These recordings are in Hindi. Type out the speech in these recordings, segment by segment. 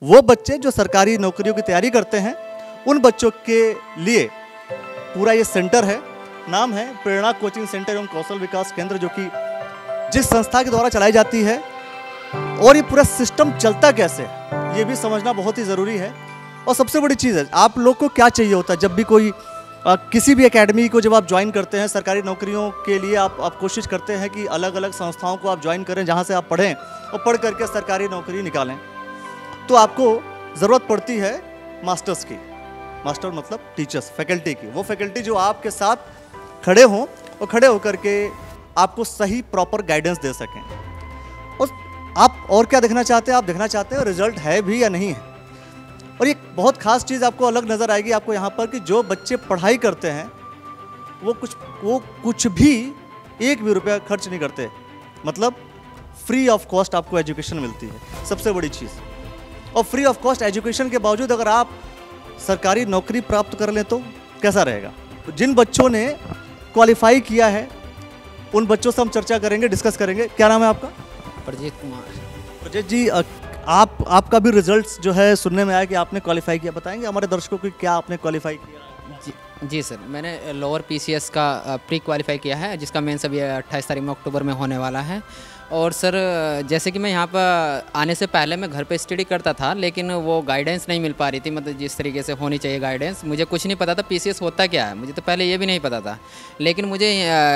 वो बच्चे जो सरकारी नौकरियों की तैयारी करते हैं, उन बच्चों के लिए पूरा ये सेंटर है। नाम है प्रेरणा कोचिंग सेंटर एवं कौशल विकास केंद्र, जो कि जिस संस्था के द्वारा चलाई जाती है। और ये पूरा सिस्टम चलता कैसे है ये भी समझना बहुत ही ज़रूरी है। और सबसे बड़ी चीज़ है, आप लोग को क्या चाहिए होता है जब भी कोई किसी भी एकेडमी को जब आप ज्वाइन करते हैं, सरकारी नौकरियों के लिए आप कोशिश करते हैं कि अलग अलग संस्थाओं को आप ज्वाइन करें जहाँ से आप पढ़ें और पढ़ करके सरकारी नौकरी निकालें। तो आपको ज़रूरत पड़ती है मास्टर्स की। मास्टर मतलब टीचर्स, फैकल्टी की। वो फैकल्टी जो आपके साथ खड़े हों और खड़े होकर के आपको सही प्रॉपर गाइडेंस दे सकें। और आप और क्या देखना चाहते हैं? आप देखना चाहते हैं रिजल्ट है भी या नहीं है। और एक बहुत खास चीज़ आपको अलग नज़र आएगी आपको यहाँ पर कि जो बच्चे पढ़ाई करते हैं वो कुछ भी एक भी रुपया खर्च नहीं करते। मतलब फ्री ऑफ कॉस्ट आपको एजुकेशन मिलती है, सबसे बड़ी चीज़। और फ्री ऑफ कॉस्ट एजुकेशन के बावजूद अगर आप सरकारी नौकरी प्राप्त कर लें तो कैसा रहेगा। तो जिन बच्चों ने क्वालिफाई किया है उन बच्चों से हम चर्चा करेंगे, डिस्कस करेंगे। क्या नाम है आपका? प्रजीत कुमार। प्रजीत जी, आपका भी रिजल्ट्स जो है सुनने में आया कि आपने क्वालिफाई किया। बताएंगे हमारे दर्शकों को क्या आपने क्वालिफाई किया? जी सर, मैंने लोअर पीसीएस का प्री क्वालिफाई किया है, जिसका मेंस अभी 28 तारीख में अक्टूबर में होने वाला है। और सर जैसे कि मैं यहाँ पर आने से पहले मैं घर पे स्टडी करता था, लेकिन वो गाइडेंस नहीं मिल पा रही थी, मतलब जिस तरीके से होनी चाहिए गाइडेंस। मुझे कुछ नहीं पता था पीसीएस होता क्या है, मुझे तो पहले ये भी नहीं पता था। लेकिन मुझे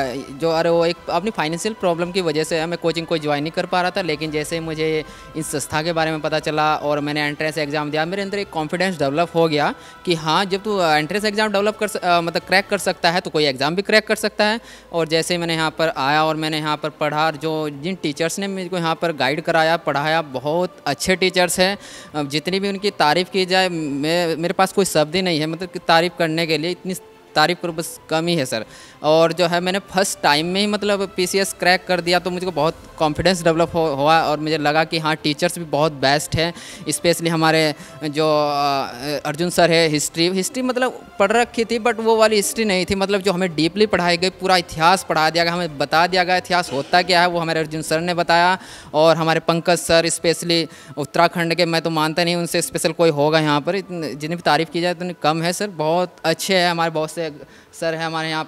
वो एक अपनी फाइनेंशियल प्रॉब्लम की वजह से मैं कोचिंग को ज्वाइन नहीं कर पा रहा था। लेकिन जैसे मुझे इस संस्था के बारे में पता चला और मैंने एंट्रेंस एग्ज़ाम दिया, मेरे अंदर एक कॉन्फिडेंस डेवलप हो गया कि हाँ, जब तू एंट्रेंस एग्ज़ाम डेवलप मतलब क्रैक कर सकता है तो कोई एग्ज़ाम भी क्रैक कर सकता है। और जैसे मैंने यहाँ पर आया और मैंने यहाँ पर पढ़ा, जो जिन टीचर्स ने मुझको यहाँ पर गाइड कराया, पढ़ाया, बहुत अच्छे टीचर्स हैं। जितनी भी उनकी तारीफ़ की जाए मेरे पास कोई शब्द ही नहीं है, मतलब कि तारीफ़ करने के लिए। इतनी तारीफ़ करो बस कम ही है सर। और जो है मैंने फर्स्ट टाइम में ही मतलब पीसीएस क्रैक कर दिया, तो मुझको बहुत कॉन्फिडेंस डेवलप हुआ और मुझे लगा कि हाँ, टीचर्स भी बहुत बेस्ट हैं। स्पेशली हमारे जो अर्जुन सर है, हिस्ट्री मतलब पढ़ रखी थी, बट वो वाली हिस्ट्री नहीं थी, मतलब जो हमें डीपली पढ़ाई गई, पूरा इतिहास पढ़ा दिया गया, हमें बता दिया गया इतिहास होता क्या है, वो हमारे अर्जुन सर ने बताया। और हमारे पंकज सर, स्पेशली उत्तराखंड के, मैं तो मानता नहीं उनसे स्पेशल कोई होगा यहाँ पर, जितनी भी तारीफ़ की जाए तो कम है सर। बहुत अच्छे हैं हमारे, बहुत से सर है हमारे यहाँ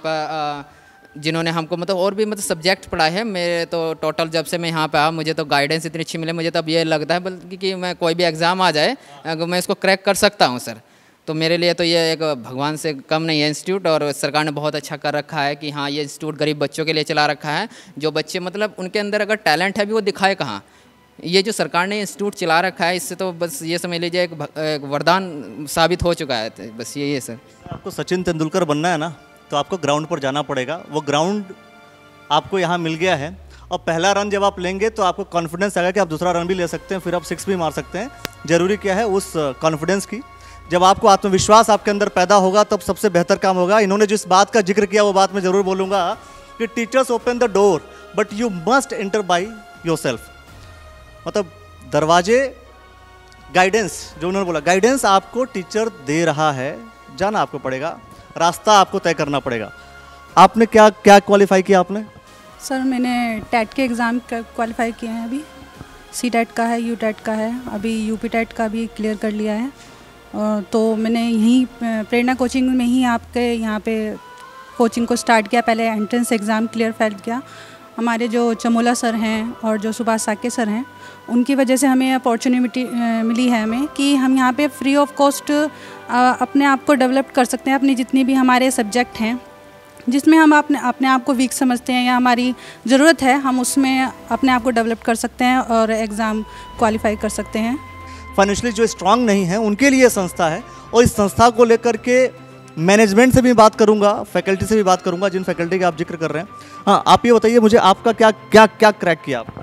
पर जिन्होंने हमको मतलब और भी मतलब सब्जेक्ट पढ़ाए हैं। मेरे तो टोटल जब से मैं यहाँ पे आया, मुझे तो गाइडेंस इतनी अच्छी मिले, मुझे तो अब ये लगता है बल्कि कि मैं कोई भी एग्ज़ाम आ जाए अगर मैं इसको क्रैक कर सकता हूँ सर। तो मेरे लिए तो ये एक भगवान से कम नहीं है इंस्टीट्यूट। और सरकार ने बहुत अच्छा कर रखा है कि हाँ, ये इंस्टीट्यूट गरीब बच्चों के लिए चला रखा है। जो बच्चे मतलब उनके अंदर अगर टैलेंट है भी वो दिखाए कहाँ। ये जो सरकार ने इंस्टीट्यूट चला रखा है, इससे तो बस ये समझ लीजिए एक वरदान साबित हो चुका है। तो बस यही है सर। आपको सचिन तेंदुलकर बनना है ना, तो आपको ग्राउंड पर जाना पड़ेगा। वो ग्राउंड आपको यहाँ मिल गया है। और पहला रन जब आप लेंगे तो आपको कॉन्फिडेंस आएगा कि आप दूसरा रन भी ले सकते हैं, फिर आप 6 भी मार सकते हैं। ज़रूरी क्या है उस कॉन्फिडेंस की। जब आपको आत्मविश्वास आपके अंदर पैदा होगा तब सबसे बेहतर काम होगा। इन्होंने जिस बात का जिक्र किया वो बात मैं ज़रूर बोलूँगा कि teachers open the door but you must enter by yourself. मतलब दरवाजे, गाइडेंस, जो उन्होंने बोला, गाइडेंस आपको टीचर दे रहा है, जाना आपको पड़ेगा, रास्ता आपको तय करना पड़ेगा। आपने क्या क्या क्वालिफाई किया आपने? सर मैंने टेट के एग्ज़ाम क्वालिफाई किए हैं, अभी सी टेट का है, यू टेट का है, अभी यूपी टेट का भी क्लियर कर लिया है। तो मैंने यहीं प्रेरणा कोचिंग में ही आपके यहाँ पे कोचिंग को स्टार्ट किया। पहले एंट्रेंस एग्ज़ाम क्लियर फाइल किया। हमारे जो चमोला सर हैं और जो सुभाष साके सर हैं, उनकी वजह से हमें अपॉर्चुनिटी मिली है हमें कि हम यहाँ पे फ्री ऑफ कॉस्ट अपने आप को डेवलप कर सकते हैं। अपनी जितनी भी हमारे सब्जेक्ट हैं जिसमें हम अपने आप को वीक समझते हैं या हमारी ज़रूरत है, हम उसमें अपने आप को डेवलप कर सकते हैं और एग्ज़ाम क्वालिफाई कर सकते हैं। फाइनेंशियली जो स्ट्रांग नहीं है उनके लिए संस्था है। और इस संस्था को लेकर के मैनेजमेंट से भी बात करूंगा, फैकल्टी से भी बात करूंगा, जिन फैकल्टी का आप जिक्र कर रहे हैं। हाँ, आप ये बताइए मुझे, आपका क्या क्या क्या क्रैक किया आप?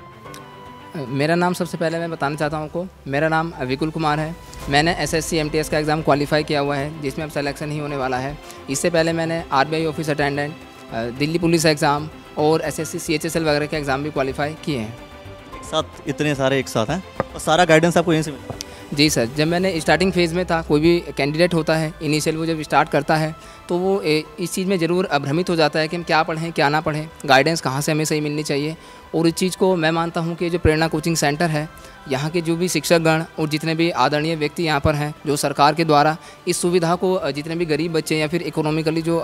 मेरा नाम, सबसे पहले मैं बताना चाहता हूँ आपको, मेरा नाम विपुल कुमार है। मैंने एसएससी एमटीएस का एग्ज़ाम क्वालिफाई किया हुआ है, जिसमें अब सिलेक्शन ही होने वाला है। इससे पहले मैंने RBI office attendant, Delhi police exam और एसएससी सीएचएसएल वगैरह के एग्ज़ाम भी क्वालिफाई किए हैं। एक साथ इतने सारे एक साथ हैं और सारा गाइडेंस आपको यहीं से मिला? जी सर, जब मैंने स्टार्टिंग फेज़ में था, कोई भी कैंडिडेट होता है इनिशियल वो जब स्टार्ट करता है तो वो इस चीज़ में ज़रूर भ्रमित हो जाता है कि हम क्या पढ़ें क्या ना पढ़ें, गाइडेंस कहाँ से हमें सही मिलनी चाहिए। और इस चीज़ को मैं मानता हूँ कि जो प्रेरणा कोचिंग सेंटर है, यहाँ के जो भी शिक्षकगण और जितने भी आदरणीय व्यक्ति यहाँ पर हैं, जो सरकार के द्वारा इस सुविधा को जितने भी गरीब बच्चे या फिर इकोनॉमिकली जो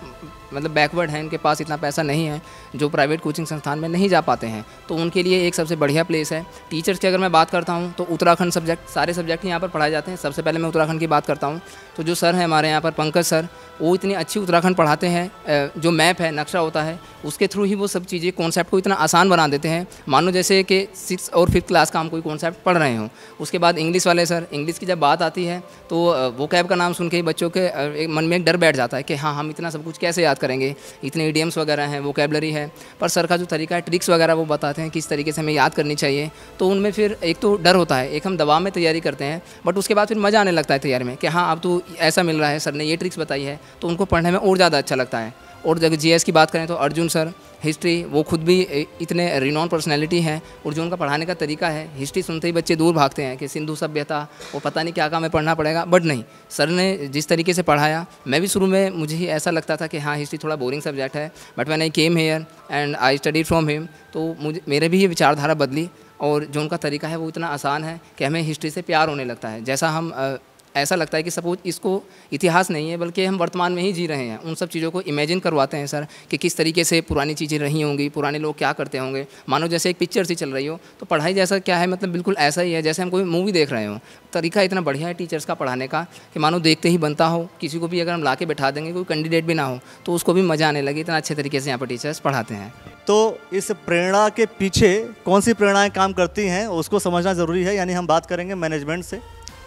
मतलब बैकवर्ड हैं, उनके पास इतना पैसा नहीं है, जो प्राइवेट कोचिंग संस्थान में नहीं जा पाते हैं, तो उनके लिए एक सबसे बढ़िया प्लेस है। टीचर्स की अगर मैं बात करता हूँ तो उत्तराखंड सब्जेक्ट, सारे सब्जेक्ट यहाँ पर पढ़ाए जाते हैं। सबसे पहले मैं उत्तराखंड की बात करता हूँ तो जो सर हैं हमारे यहाँ पर पंकज सर, वो इतनी अच्छी उत्तराखंड पढ़ाते हैं। जो मैप है, नक्शा होता है, उसके थ्रू ही वो सब चीज़ें कॉन्सेप्ट को इतना आसान बना देते हैं। मान लो जैसे कि 6 और 5th क्लास का हम कोई कॉन्सेप्ट पढ़ रहे हों, उसके बाद इंग्लिश वाले सर, इंग्लिश की जब बात आती है तो वो कैब का नाम सुन के ही बच्चों के मन में एक डर बैठ जाता है कि हाँ, हम इतना सब कुछ कैसे याद करेंगे, इतने इडियम्स वगैरह हैं, वोकैबलरी है। पर सर का जो तरीका है, ट्रिक्स वगैरह वो बताते हैं किस तरीके से हमें याद करनी चाहिए। तो उनमें फिर एक तो डर होता है, एक हम दबाव में तैयारी करते हैं, बट उसके बाद फिर मज़ा आने लगता है तैयारी में कि हाँ, अब तो ऐसा मिल रहा है, सर ने ये ट्रिक्स बताई है, तो उनको पढ़ने में और ज़्यादा अच्छा लगता है। और जब जीएस की बात करें तो अर्जुन सर, हिस्ट्री, वो खुद भी इतने रिनॉन पर्सनैलिटी हैं और जो उनका पढ़ाने का तरीका है, हिस्ट्री सुनते ही बच्चे दूर भागते हैं कि सिंधु सभ्यता, वो पता नहीं क्या हमें पढ़ना पड़ेगा। बट नहीं, सर ने जिस तरीके से पढ़ाया, मैं भी शुरू में मुझे ही ऐसा लगता था कि हाँ, हिस्ट्री थोड़ा बोरिंग सब्जेक्ट है, but when I came here and I studied from him, तो मुझे मेरे भी ये विचारधारा बदली। और जो उनका तरीका है वो इतना आसान है कि हमें हिस्ट्री से प्यार होने लगता है। जैसा हम ऐसा लगता है कि सपोज इसको इतिहास नहीं है बल्कि हम वर्तमान में ही जी रहे हैं। उन सब चीज़ों को इमेजिन करवाते हैं सर कि किस तरीके से पुरानी चीज़ें रही होंगी, पुराने लोग क्या करते होंगे। मानो जैसे एक पिक्चर सी चल रही हो, तो पढ़ाई जैसा क्या है, मतलब बिल्कुल ऐसा ही है जैसे हम कोई मूवी देख रहे हो। तरीका इतना बढ़िया है टीचर्स का पढ़ाने का कि मानो देखते ही बनता हो। किसी को भी अगर हम ला के बैठा देंगे, कोई कैंडिडेट भी ना हो, तो उसको भी मज़ा आने लगे। इतना अच्छे तरीके से यहाँ पर टीचर्स पढ़ाते हैं। तो इस प्रेरणा के पीछे कौन सी प्रेरणाएं काम करती हैं उसको समझना ज़रूरी है। यानी हम बात करेंगे मैनेजमेंट से,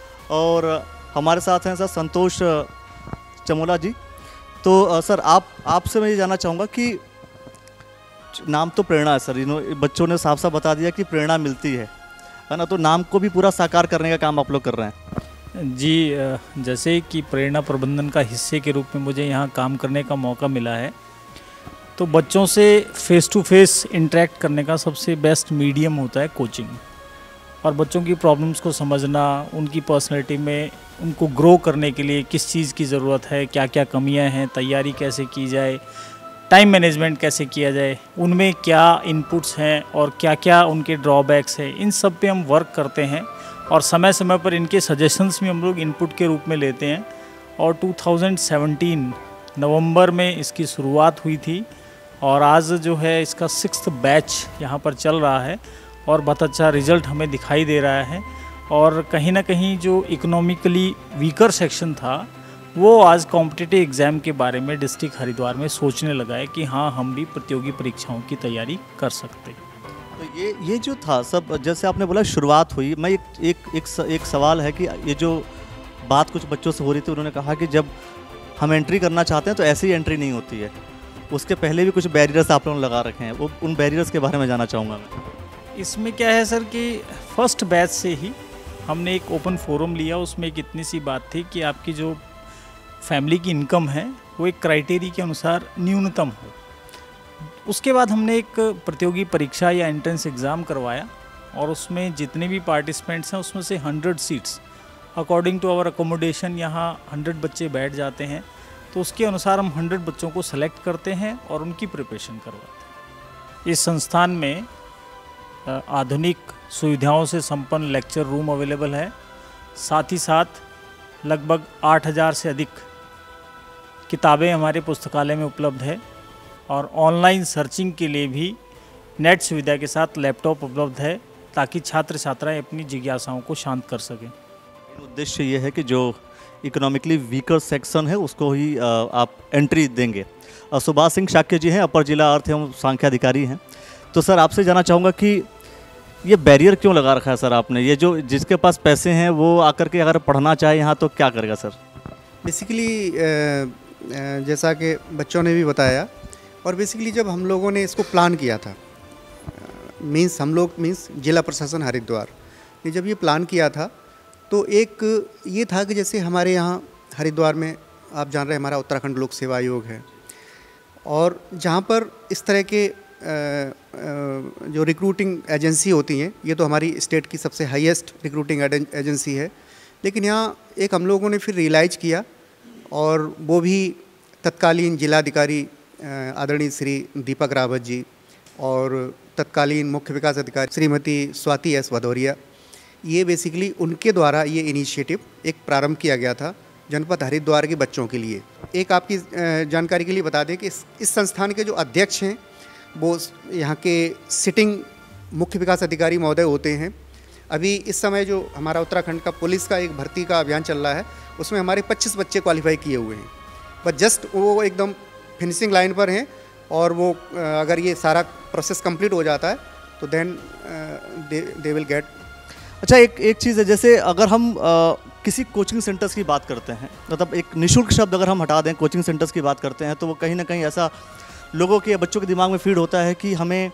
और हमारे साथ हैं सर संतोष चमोला जी। तो सर आपसे मैं ये जानना चाहूँगा कि नाम तो प्रेरणा है सर, बच्चों ने साफ साफ बता दिया कि प्रेरणा मिलती है ना, तो नाम को भी पूरा साकार करने का काम आप लोग कर रहे हैं। जी, जैसे कि प्रेरणा प्रबंधन का हिस्से के रूप में मुझे यहाँ काम करने का मौका मिला है, तो बच्चों से फेस टू फेस इंटरेक्ट करने का सबसे बेस्ट मीडियम होता है कोचिंग। और बच्चों की प्रॉब्लम्स को समझना, उनकी पर्सनैलिटी में उनको ग्रो करने के लिए किस चीज़ की ज़रूरत है, क्या क्या कमियां हैं, तैयारी कैसे की जाए, टाइम मैनेजमेंट कैसे किया जाए, उनमें क्या इनपुट्स हैं और क्या क्या उनके ड्रॉबैक्स हैं, इन सब पे हम वर्क करते हैं। और समय समय पर इनके सजेशंस भी हम लोग इनपुट के रूप में लेते हैं। और 2017 नवंबर में इसकी शुरुआत हुई थी और आज जो है इसका 6th बैच यहाँ पर चल रहा है और बहुत अच्छा रिज़ल्ट हमें दिखाई दे रहा है। और कहीं ना कहीं जो इकोनॉमिकली वीकर सेक्शन था, वो आज कॉम्पिटिटिव एग्ज़ाम के बारे में डिस्ट्रिक्ट हरिद्वार में सोचने लगा है कि हाँ, हम भी प्रतियोगी परीक्षाओं की तैयारी कर सकते। तो ये जो था सब, जैसे आपने बोला शुरुआत हुई, मैं एक सवाल है कि ये जो बात कुछ बच्चों से हो रही थी, उन्होंने कहा कि जब हम एंट्री करना चाहते हैं तो ऐसी ही एंट्री नहीं होती है, उसके पहले भी कुछ बैरियर्स आप लोगों ने लगा रखे हैं। वो उन बैरियर्स के बारे में जानना चाहूँगा मैं। इसमें क्या है सर कि फर्स्ट बैच से ही हमने एक ओपन फोरम लिया। उसमें एक इतनी सी बात थी कि आपकी जो फैमिली की इनकम है वो एक क्राइटेरिया के अनुसार न्यूनतम हो। उसके बाद हमने एक प्रतियोगी परीक्षा या एंट्रेंस एग्ज़ाम करवाया और उसमें जितने भी पार्टिसिपेंट्स हैं उसमें से 100 seats according to our accommodation, यहाँ 100 बच्चे बैठ जाते हैं, तो उसके अनुसार हम 100 बच्चों को सेलेक्ट करते हैं और उनकी प्रिपरेशन करवाते हैं। इस संस्थान में आधुनिक सुविधाओं से संपन्न लेक्चर रूम अवेलेबल है। साथ ही साथ लगभग 8000 से अधिक किताबें हमारे पुस्तकालय में उपलब्ध है और ऑनलाइन सर्चिंग के लिए भी नेट सुविधा के साथ लैपटॉप उपलब्ध है ताकि छात्र छात्राएं अपनी जिज्ञासाओं को शांत कर सकें। उद्देश्य ये है कि जो इकोनॉमिकली वीकर सेक्शन है उसको ही आप एंट्री देंगे। सुभाष सिंह शाक्य जी हैं, अपर जिला अर्थ एवं सांख्याधिकारी हैं। तो सर आपसे जानना चाहूँगा कि ये बैरियर क्यों लगा रखा है सर आपने? ये जो जिसके पास पैसे हैं वो आकर के अगर पढ़ना चाहे यहाँ तो क्या करेगा सर? बेसिकली जैसा कि बच्चों ने भी बताया, और बेसिकली जब हम लोगों ने इसको प्लान किया था, मीन्स जिला प्रशासन हरिद्वार ने जब ये प्लान किया था, तो एक ये था कि जैसे हमारे यहाँ हरिद्वार में आप जान रहे हैं हमारा उत्तराखंड लोक सेवा आयोग है, और जहाँ पर इस तरह के जो रिक्रूटिंग एजेंसी होती हैं, ये तो हमारी स्टेट की सबसे हाईएस्ट रिक्रूटिंग एजेंसी है, लेकिन यहाँ एक हम लोगों ने फिर रियलाइज़ किया और वो भी तत्कालीन जिलाधिकारी आदरणीय श्री दीपक रावत जी और तत्कालीन मुख्य विकास अधिकारी श्रीमती स्वाति एस भदौरिया, ये बेसिकली उनके द्वारा ये इनिशिएटिव एक प्रारंभ किया गया था जनपद हरिद्वार के बच्चों के लिए। एक आपकी जानकारी के लिए बता दें कि इस संस्थान के जो अध्यक्ष हैं वो यहाँ के सिटिंग मुख्य विकास अधिकारी महोदय होते हैं। अभी इस समय जो हमारा उत्तराखंड का पुलिस का एक भर्ती का अभियान चल रहा है, उसमें हमारे 25 बच्चे क्वालिफाई किए हुए हैं, बस जस्ट वो एकदम फिनिशिंग लाइन पर हैं और वो अगर ये सारा प्रोसेस कंप्लीट हो जाता है तो देन दे विल गेट। अच्छा, एक चीज़ है, जैसे अगर हम किसी कोचिंग सेंटर्स की बात करते हैं, मतलब एक निःशुल्क शब्द अगर हम हटा दें, कोचिंग सेंटर्स की बात करते हैं, तो वो कहीं ना कहीं ऐसा लोगों के, बच्चों के दिमाग में फीड होता है कि हमें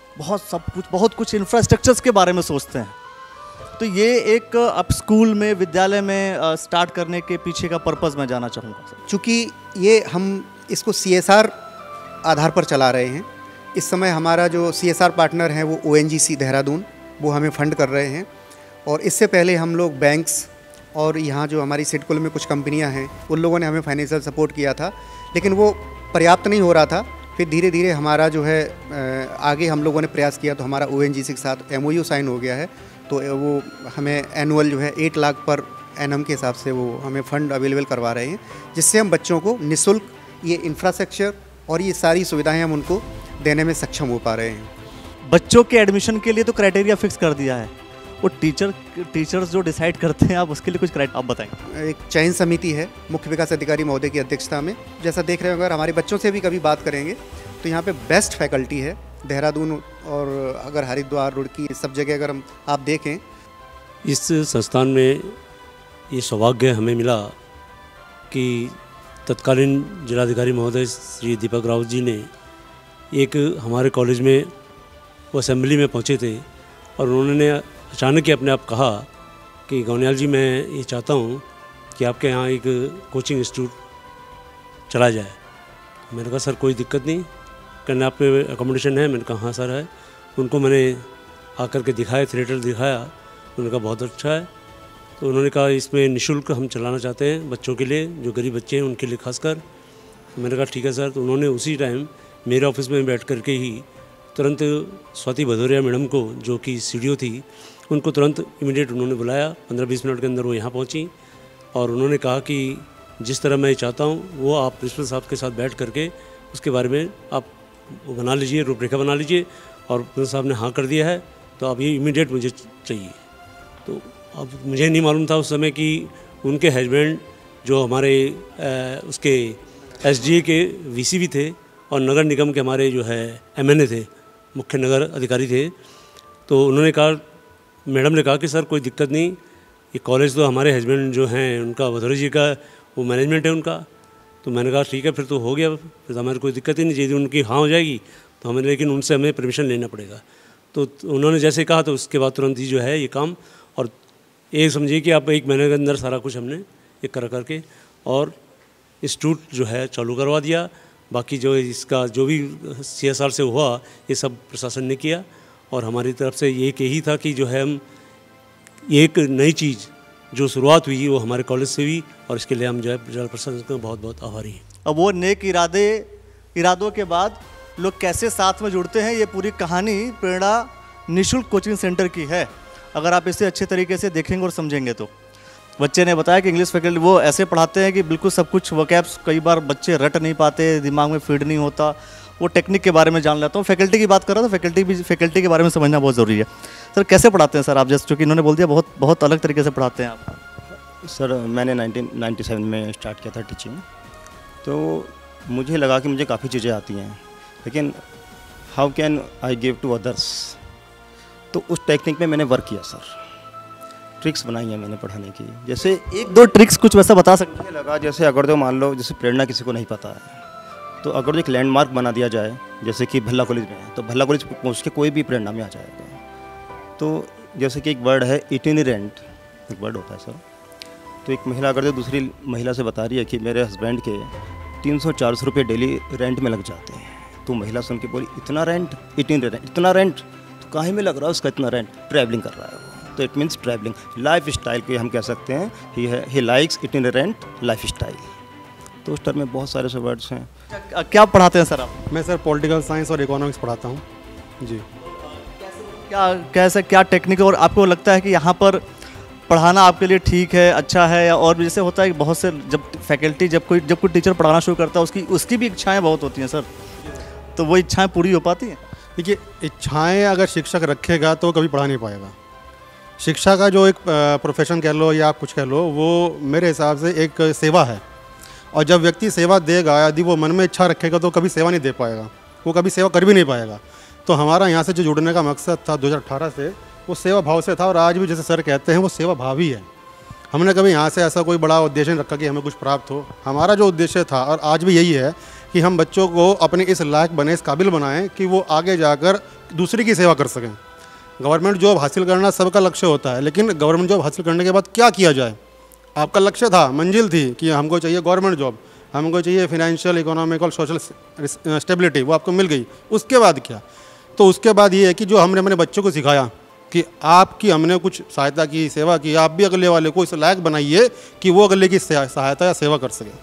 बहुत कुछ इंफ्रास्ट्रक्चर्स के बारे में सोचते हैं। तो ये एक अब स्कूल में, विद्यालय में स्टार्ट करने के पीछे का पर्पज़ मैं जानना चाहूँगा। चूँकि ये हम इसको CSR आधार पर चला रहे हैं, इस समय हमारा जो CSR पार्टनर है वो ONGC देहरादून, वो हमें फंड कर रहे हैं। और इससे पहले हम लोग बैंक्स और यहाँ जो हमारी सिडकुल में कुछ कंपनियाँ हैं, उन लोगों ने हमें फाइनेंशियल सपोर्ट किया था, लेकिन वो पर्याप्त नहीं हो रहा था। फिर धीरे धीरे हमारा जो है आगे हम लोगों ने प्रयास किया, तो हमारा ONGC के साथ MOU साइन हो गया है, तो वो हमें एनुअल जो है 8 लाख पर एनम के हिसाब से वो हमें फंड अवेलेबल करवा रहे हैं, जिससे हम बच्चों को निःशुल्क ये इंफ्रास्ट्रक्चर और ये सारी सुविधाएं हम उनको देने में सक्षम हो पा रहे हैं। बच्चों के एडमिशन के लिए तो क्राइटेरिया फिक्स कर दिया है, वो टीचर्स जो डिसाइड करते हैं, आप उसके लिए कुछ आप बताएं। एक चयन समिति है मुख्य विकास अधिकारी महोदय की अध्यक्षता में। जैसा देख रहे हो, अगर हमारे बच्चों से भी कभी बात करेंगे तो यहाँ पे बेस्ट फैकल्टी है देहरादून, और अगर हरिद्वार, रुड़की, सब जगह अगर आप देखें। इस संस्थान में ये सौभाग्य हमें मिला कि तत्कालीन जिलाधिकारी महोदय श्री दीपक रावत जी ने एक हमारे कॉलेज में वो असेंबली में पहुँचे थे और उन्होंने अचानक ही अपने आप कहा कि गौनियाल जी, मैं ये चाहता हूँ कि आपके यहाँ एक कोचिंग इंस्टीट्यूट चला जाए। मैंने कहा सर कोई दिक्कत नहीं, कहने आप पे अकोमोडेशन है? मैंने कहा हाँ सर है। उनको मैंने आकर के दिखाया, थिएटर दिखाया, उन्होंने कहा बहुत अच्छा है। तो उन्होंने कहा इसमें निःशुल्क हम चलाना चाहते हैं बच्चों के लिए, जो गरीब बच्चे हैं उनके लिए खासकर। तो मैंने कहा ठीक है सर। तो उन्होंने उसी टाइम मेरे ऑफिस में बैठ कर के ही तुरंत स्वाति भदौरिया मैडम को, जो कि CDO थी, उनको तुरंत इमीडिएट उन्होंने बुलाया। 15-20 मिनट के अंदर वो यहाँ पहुँची और उन्होंने कहा कि जिस तरह मैं चाहता हूँ वो आप प्रिंसिपल साहब के साथ बैठ करके उसके बारे में आप बना लीजिए, रूपरेखा बना लीजिए। और प्रिंसिपल साहब ने हाँ कर दिया है, तो अब ये इमीडिएट मुझे चाहिए। तो अब मुझे नहीं मालूम था उस समय कि उनके हस्बैंड जो हमारे उसके SDA के VC भी थे और नगर निगम के हमारे जो है MNA थे, मुख्य नगर अधिकारी थे। तो उन्होंने कहा, मैडम ने कहा कि सर कोई दिक्कत नहीं, ये कॉलेज तो हमारे हस्बैंड जो हैं उनका, भदौरिया जी का वो मैनेजमेंट है उनका। तो मैंने कहा ठीक है, फिर तो हो गया, फिर तो हमारी कोई दिक्कत ही नहीं। यदि उनकी हाँ हो जाएगी तो हमें, लेकिन उनसे हमें परमिशन लेना पड़ेगा। तो उन्होंने जैसे कहा तो उसके बाद तुरंत ही जो है ये काम, और ये समझिए कि आप 1 महीने के अंदर सारा कुछ हमने ये करके और इंस्टीट्यूट जो है चालू करवा दिया। बाकी जो इसका जो भी CSR से हुआ ये सब प्रशासन ने किया, और हमारी तरफ से ये यही था कि जो है हम एक नई चीज़ जो शुरुआत हुई वो हमारे कॉलेज से हुई, और इसके लिए हम जो है जिला प्रशासन का बहुत बहुत आभारी हैं। अब वो नेक इरादों के बाद लोग कैसे साथ में जुड़ते हैं, ये पूरी कहानी प्रेरणा निःशुल्क कोचिंग सेंटर की है। अगर आप इसे अच्छे तरीके से देखेंगे और समझेंगे तो बच्चे ने बताया कि इंग्लिश फैकल्टी वो ऐसे पढ़ाते हैं कि बिल्कुल सब कुछ वोकैब्स कई बार बच्चे रट नहीं पाते, दिमाग में फीड नहीं होता। वो टेक्निक के बारे में जान लेता हूँ। फैकल्टी की बात कर रहा था, फैकल्टी के बारे में समझना बहुत ज़रूरी है। सर कैसे पढ़ाते हैं सर आप, जैसे चूँकि इन्होंने बोल दिया बहुत अलग तरीके से पढ़ाते हैं आप? सर मैंने 1997 में स्टार्ट किया था टीचिंग, तो मुझे लगा कि मुझे काफ़ी चीज़ें आती हैं, लेकिन how can I give to others, तो उस टेक्निक में मैंने वर्क किया सर। ट्रिक्स बनाई हैं मैंने पढ़ाने की, जैसे 1-2 ट्रिक्स कुछ वैसा बता सकते हैं? मुझे लगा जैसे अगर तो मान लो जैसे प्रेरणा किसी को नहीं पता है, तो अगर तो एक लैंडमार्क बना दिया जाए, जैसे कि भल्ला कॉलेज में है तो भल्ला कॉलेज पहुँच के कोई भी प्रेरणा में आ जाएगा। तो जैसे कि एक वर्ड है इटिनरेंट, एक वर्ड होता है सर। तो एक महिला अगर तो दूसरी महिला से बता रही है कि मेरे हस्बैंड के 300-400 रुपये डेली रेंट में लग जाते हैं, तो महिला सुन के बोली इतना रेंट, इतना रेंट, तो काहे में लग रहा है उसका इतना रेंट? ट्रैवलिंग कर रहा है वो, तो it means travelling. Life style को हम कह सकते हैं, he likes itinerant life style. तो उस टर्म में बहुत सारे से वर्ड्स हैं। क्या पढ़ाते हैं सर आप? मैं सर पॉलिटिकल साइंस और इकोनॉमिक्स पढ़ाता हूँ जी। क्या टेक्निक, और आपको लगता है कि यहाँ पर पढ़ाना आपके लिए ठीक है, अच्छा है, या और भी जैसे होता है कि बहुत से जब फैकल्टी जब कोई टीचर पढ़ाना शुरू करता है उसकी भी इच्छाएं बहुत होती हैं सर, तो वो इच्छाएं पूरी हो पाती हैं? देखिए, इच्छाएं अगर शिक्षक रखेगा तो कभी पढ़ा नहीं पाएगा। शिक्षा का जो एक प्रोफेशन कह लो या आप कुछ कह लो, वो मेरे हिसाब से एक सेवा है, और जब व्यक्ति सेवा देगा, यदि वो मन में इच्छा रखेगा तो कभी सेवा नहीं दे पाएगा, वो कभी सेवा कर भी नहीं पाएगा। तो हमारा यहाँ से जो जुड़ने का मकसद था 2018 से, वो सेवा भाव से था, और आज भी जैसे सर कहते हैं वो सेवा भाव ही है। हमने कभी यहाँ से ऐसा कोई बड़ा उद्देश्य नहीं रखा कि हमें कुछ प्राप्त हो। हमारा जो उद्देश्य था और आज भी यही है कि हम बच्चों को अपने इस लायक बने, इस काबिल बनाएं कि वो आगे जाकर दूसरे की सेवा कर सकें। गवर्नमेंट जॉब हासिल करना सबका लक्ष्य होता है, लेकिन गवर्नमेंट जॉब हासिल करने के बाद क्या किया जाए? आपका लक्ष्य था, मंजिल थी कि हमको चाहिए गवर्नमेंट जॉब, हमको चाहिए फिनेंशियल, इकोनॉमिक और सोशल स्टेबिलिटी, वो आपको मिल गई। उसके बाद क्या? तो उसके बाद ये है कि जो हमने अपने बच्चों को सिखाया कि आपकी हमने कुछ सहायता की, सेवा की, आप भी अगले वाले को इस लायक बनाइए कि वो अगले की सहायता या सेवा कर सके।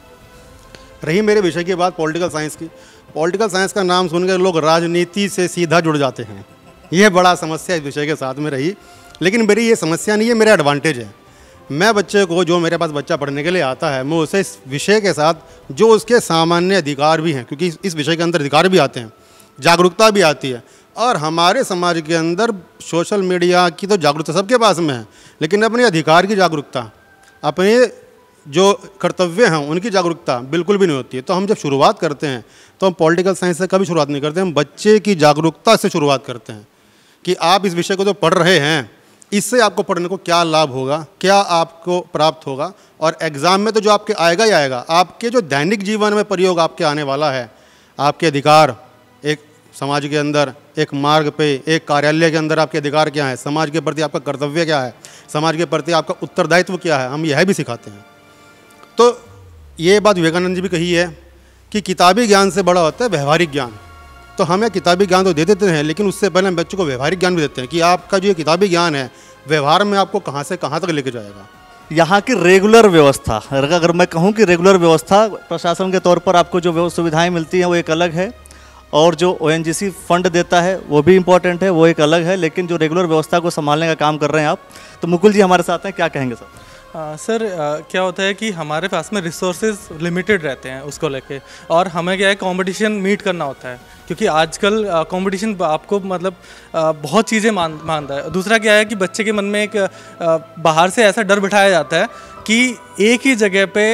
रही मेरे विषय की बात पॉलिटिकल साइंस की, पॉलिटिकल साइंस का नाम सुनकर लोग राजनीति से सीधा जुड़ जाते हैं। यह बड़ा समस्या इस विषय के साथ में रही, लेकिन मेरी ये समस्या नहीं है, मेरा एडवांटेज है। मैं बच्चे को, जो मेरे पास बच्चा पढ़ने के लिए आता है, मैं उसे इस विषय के साथ जो उसके सामान्य अधिकार भी हैं, क्योंकि इस विषय के अंदर अधिकार भी आते हैं, जागरूकता भी आती है, और हमारे समाज के अंदर सोशल मीडिया की तो जागरूकता सबके पास में है, लेकिन अपने अधिकार की जागरूकता, अपने जो कर्तव्य हैं उनकी जागरूकता बिल्कुल भी नहीं होती है। तो हम जब शुरुआत करते हैं तो हम पॉलिटिकल साइंस से कभी शुरुआत नहीं करते, हम बच्चे की जागरूकता से शुरुआत करते हैं कि आप इस विषय को जो पढ़ रहे हैं, इससे आपको पढ़ने को क्या लाभ होगा, क्या आपको प्राप्त होगा, और एग्ज़ाम में तो जो आपके आएगा ही आएगा, आपके जो दैनिक जीवन में प्रयोग आपके आने वाला है, आपके अधिकार, एक समाज के अंदर, एक मार्ग पे, एक कार्यालय के अंदर आपके अधिकार क्या है, समाज के प्रति आपका कर्तव्य क्या है, समाज के प्रति आपका उत्तरदायित्व क्या है, हम यह भी सिखाते हैं। तो ये बात विवेकानंद जी भी कही है कि किताबी ज्ञान से बड़ा होता है व्यवहारिक ज्ञान। तो हमें किताबी ज्ञान तो दे देते हैं, लेकिन उससे पहले हम बच्चों को व्यवहारिक ज्ञान भी देते हैं कि आपका जो ये किताबी ज्ञान है, व्यवहार में आपको कहाँ से कहाँ तक लेके जाएगा। यहाँ की रेगुलर व्यवस्था, अगर मैं कहूँ कि रेगुलर व्यवस्था प्रशासन के तौर पर आपको जो सुविधाएँ मिलती हैं वो एक अलग है, और जो ONGC फंड देता है वो भी इम्पोर्टेंट है, वो एक अलग है, लेकिन जो रेगुलर व्यवस्था को संभालने का काम कर रहे हैं आप, तो मुकुल जी हमारे साथ हैं, क्या कहेंगे सर? सर क्या होता है कि हमारे पास में रिसोर्सेज लिमिटेड रहते हैं उसको लेके, और हमें क्या है कंपटीशन मीट करना होता है, क्योंकि आजकल कंपटीशन आपको मतलब बहुत चीज़ें मानता है। दूसरा क्या है कि बच्चे के मन में एक बाहर से ऐसा डर बिठाया जाता है कि एक ही जगह पे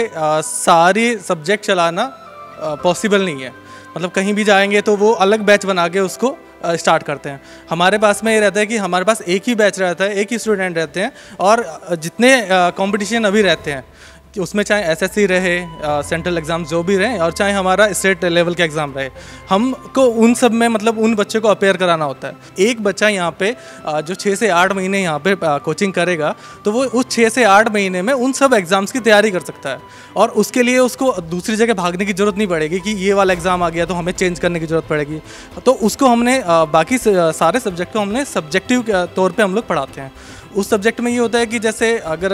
सारे सब्जेक्ट चलाना पॉसिबल नहीं है, मतलब कहीं भी जाएंगे तो वो अलग बैच बना के उसको स्टार्ट करते हैं। हमारे पास में ये रहता है कि हमारे पास एक ही बैच रहता है, एक ही स्टूडेंट रहते हैं, और जितने कंपटीशन अभी रहते हैं कि उसमें चाहे SSC रहे, सेंट्रल एग्ज़ाम जो भी रहे, और चाहे हमारा स्टेट लेवल के एग्ज़ाम रहे, हमको उन सब में मतलब उन बच्चों को अपेयर कराना होता है। एक बच्चा यहाँ पे जो 6 से 8 महीने यहाँ पे कोचिंग करेगा, तो वो उस 6 से 8 महीने में उन सब एग्ज़ाम्स की तैयारी कर सकता है, और उसके लिए उसको दूसरी जगह भागने की ज़रूरत नहीं पड़ेगी कि ये वाला एग्ज़ाम आ गया तो हमें चेंज करने की ज़रूरत पड़ेगी। तो उसको हमने बाकी सारे सब्जेक्ट को हमने सब्जेक्टिव तौर पर हम लोग पढ़ाते हैं। उस सब्जेक्ट में ये होता है कि जैसे अगर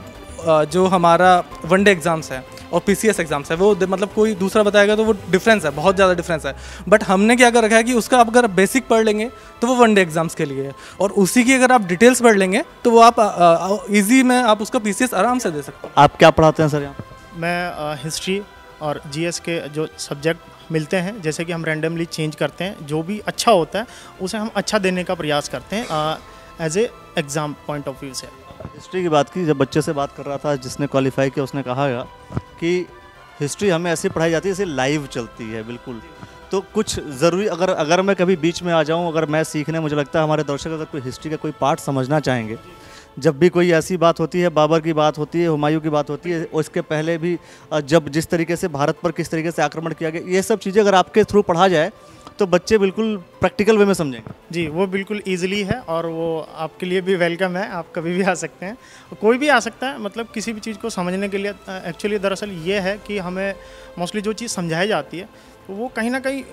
जो हमारा वनडे एग्ज़ाम्स है और PCS एग्ज़ाम्स है, वो मतलब कोई दूसरा बताएगा तो वो डिफरेंस है, बहुत ज़्यादा डिफरेंस है। बट हमने क्या कर रखा है कि उसका आप अगर बेसिक पढ़ लेंगे तो वो वनडे एग्ज़ाम्स के लिए है, और उसी की अगर आप डिटेल्स पढ़ लेंगे तो वो आप ईजी में आप उसका PCS आराम से दे सकते हैं। आप क्या पढ़ाते हैं सर यहाँ? मैं हिस्ट्री और GS के जो सब्जेक्ट मिलते हैं, जैसे कि हम रैंडमली चेंज करते हैं, जो भी अच्छा होता है उसे हम अच्छा देने का प्रयास करते हैं as a exam point of view से। हिस्ट्री की बात की, जब बच्चे से बात कर रहा था जिसने क्वालिफाई किया, उसने कहा कि हिस्ट्री हमें ऐसी पढ़ाई जाती है जैसे लाइव चलती है बिल्कुल। तो कुछ ज़रूरी अगर मैं कभी बीच में आ जाऊं, अगर मैं सीखने, मुझे लगता है हमारे दर्शक अगर कोई हिस्ट्री का कोई पार्ट समझना चाहेंगे, जब भी कोई ऐसी बात होती है, बाबर की बात होती है, हुमायूं की बात होती है, और इसके पहले भी जब जिस तरीके से भारत पर किस तरीके से आक्रमण किया गया, ये सब चीज़ें अगर आपके थ्रू पढ़ा जाए तो बच्चे बिल्कुल प्रैक्टिकल वे में समझेंगे। जी, वो बिल्कुल इजीली है, और वो आपके लिए भी वेलकम है, आप कभी भी आ सकते हैं, कोई भी आ सकता है। मतलब किसी भी चीज़ को समझने के लिए एक्चुअली दरअसल ये है कि हमें मोस्टली जो चीज़ समझाई जाती है तो वो कहीं ना कहीं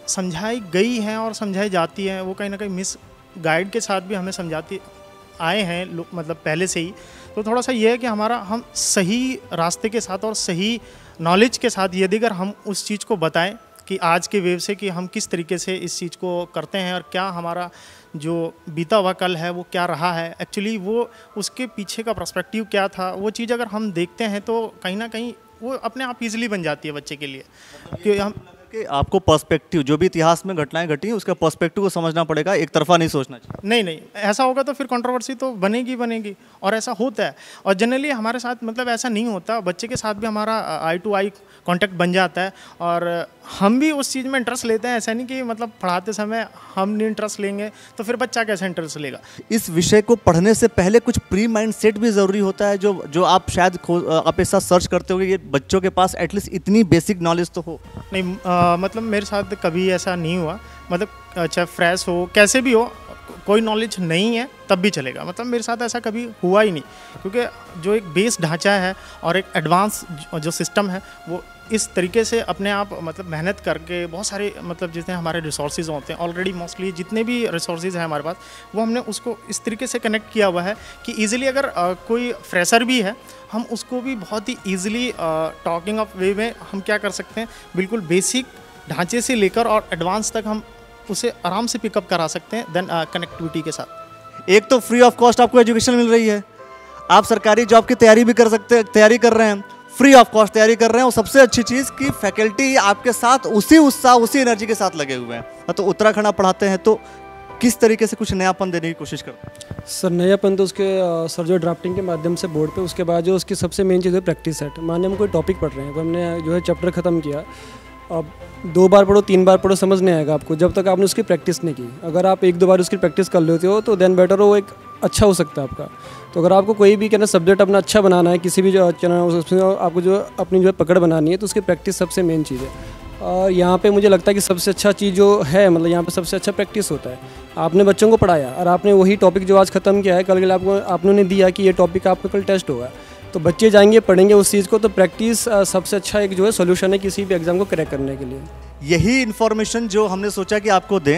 समझाई गई हैं और समझाई जाती हैं वो कहीं ना कहीं मिस गाइड के साथ भी हमें समझाती आए हैं मतलब पहले से ही। तो थोड़ा सा ये है कि हम सही रास्ते के साथ और सही नॉलेज के साथ यदि अगर हम उस चीज़ को बताएं कि आज के वेव से कि हम किस तरीके से इस चीज़ को करते हैं और क्या हमारा जो बीता हुआ कल है वो क्या रहा है, एक्चुअली वो उसके पीछे का पर्सपेक्टिव क्या था, वो चीज़ अगर हम देखते हैं तो कहीं ना कहीं वो अपने आप ईजिली बन जाती है बच्चे के लिए। कि हम कि आपको पर्सपेक्टिव, जो भी इतिहास में घटनाएं घटी हैं उसका पर्सपेक्टिव को समझना पड़ेगा, एक तरफा नहीं सोचना चाहिए। नहीं, ऐसा होगा तो फिर कंट्रोवर्सी तो बनेगी और ऐसा होता है। और जनरली हमारे साथ मतलब ऐसा नहीं होता, बच्चे के साथ भी हमारा आई टू आई कांटेक्ट बन जाता है और हम भी उस चीज़ में इंटरेस्ट लेते हैं। ऐसा नहीं कि मतलब पढ़ाते समय हम नहीं इंटरेस्ट लेंगे तो फिर बच्चा कैसे इंटरेस्ट लेगा। इस विषय को पढ़ने से पहले कुछ प्री माइंड सेट भी ज़रूरी होता है, जो आप शायद आप ऐसा सर्च करते होंगे, ये बच्चों के पास एटलीस्ट इतनी बेसिक नॉलेज तो हो। नहीं, मतलब मेरे साथ कभी ऐसा नहीं हुआ, मतलब चाहे फ्रेश हो कैसे भी हो, कोई नॉलेज नहीं है तब भी चलेगा, मतलब मेरे साथ ऐसा कभी हुआ ही नहीं। क्योंकि जो एक बेस ढांचा है और एक एडवांस जो सिस्टम है वो इस तरीके से अपने आप मतलब मेहनत करके बहुत सारे मतलब जितने हमारे रिसोर्सेज होते हैं ऑलरेडी, मोस्टली जितने भी रिसोर्सेज हैं हमारे पास, वो हमने उसको इस तरीके से कनेक्ट किया हुआ है कि ईज़िली अगर कोई फ्रेशर भी है हम उसको भी बहुत ही ईज़िली टॉकिंग ऑफ वे में हम क्या कर सकते हैं, बिल्कुल बेसिक ढांचे से लेकर और एडवांस तक हम उसे आराम से पिकअप करा सकते हैं देन कनेक्टिविटी के साथ। एक तो फ्री ऑफ कॉस्ट आपको एजुकेशन मिल रही है, आप सरकारी जॉब की तैयारी भी तैयारी कर रहे हैं, फ्री ऑफ कॉस्ट तैयारी कर रहे हैं, और सबसे अच्छी चीज़ कि फैकल्टी आपके साथ उसी उत्साह उसी एनर्जी के साथ लगे हुए हैं। तो उत्तराखंड आप पढ़ाते हैं तो किस तरीके से कुछ नयापन देने की कोशिश करते हैं? सर नयापन तो उसके सर जो ड्राफ्टिंग के माध्यम से बोर्ड पे, उसके बाद जो उसकी सबसे मेन चीज़ है प्रैक्टिस सेट। मान हम कोई टॉपिक पढ़ रहे हैं तो हमने जो है चैप्टर ख़त्म किया, अब 2 बार पढ़ो 3 बार पढ़ो समझ नहीं आएगा आपको जब तक आपने उसकी प्रैक्टिस नहीं की। अगर आप 1-2 बार उसकी प्रैक्टिस कर लेते हो तो देन बेटर वो एक अच्छा हो सकता है आपका। तो अगर आपको कोई भी कहना सब्जेक्ट अपना अच्छा बनाना है, किसी भी जो चैनल उसमें आपको जो अपनी जो है पकड़ बनानी है, तो उसकी प्रैक्टिस सबसे मेन चीज़ है। और यहाँ पे मुझे लगता है कि सबसे अच्छा चीज़ जो है, मतलब यहाँ पे सबसे अच्छा प्रैक्टिस होता है। आपने बच्चों को पढ़ाया और आपने वही टॉपिक जो आज ख़त्म किया है, कल के लिए आपने उन्हें दिया कि ये टॉपिक आपका कल टेस्ट होगा, तो बच्चे जाएंगे पढ़ेंगे उस चीज़ को। तो प्रैक्टिस सबसे अच्छा एक जो है सोल्यूशन है किसी भी एग्ज़ाम को क्रैक करने के लिए। यही इन्फॉर्मेशन जो हमने सोचा कि आपको दें,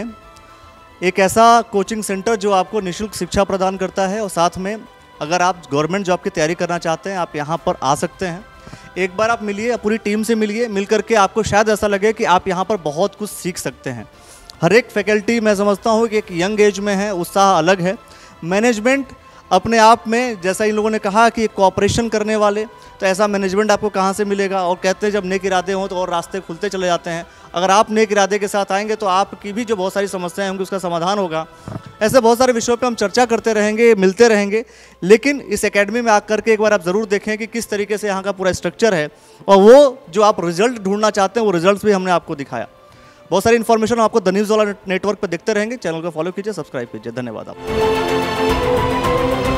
एक ऐसा कोचिंग सेंटर जो आपको निःशुल्क शिक्षा प्रदान करता है, और साथ में अगर आप गवर्नमेंट जॉब की तैयारी करना चाहते हैं आप यहाँ पर आ सकते हैं। एक बार आप मिलिए, पूरी टीम से मिलिए, मिल करके आपको शायद ऐसा लगे कि आप यहाँ पर बहुत कुछ सीख सकते हैं। हर एक फैकल्टी मैं समझता हूँ कि एक यंग एज में है, उत्साह अलग है। मैनेजमेंट अपने आप में, जैसा इन लोगों ने कहा कि कोऑपरेशन करने वाले, तो ऐसा मैनेजमेंट आपको कहाँ से मिलेगा? और कहते हैं जब नेक इरादे हों तो और रास्ते खुलते चले जाते हैं। अगर आप नेक इरादे के साथ आएंगे तो आपकी भी जो बहुत सारी समस्याएं होंगी उसका समाधान होगा। ऐसे बहुत सारे विषयों पे हम चर्चा करते रहेंगे, मिलते रहेंगे, लेकिन इस एकेडमी में आकर के एक बार आप ज़रूर देखें कि किस तरीके से यहाँ का पूरा स्ट्रक्चर है, और वो जो आप रिजल्ट ढूंढना चाहते हैं वो रिजल्ट भी हमने आपको दिखाया। बहुत सारी इन्फॉर्मेशन आपको द न्यूज़ वाला नेटवर्क पर देखते रहेंगे। चैनल को फॉलो कीजिए, सब्सक्राइब कीजिए। धन्यवाद आपको।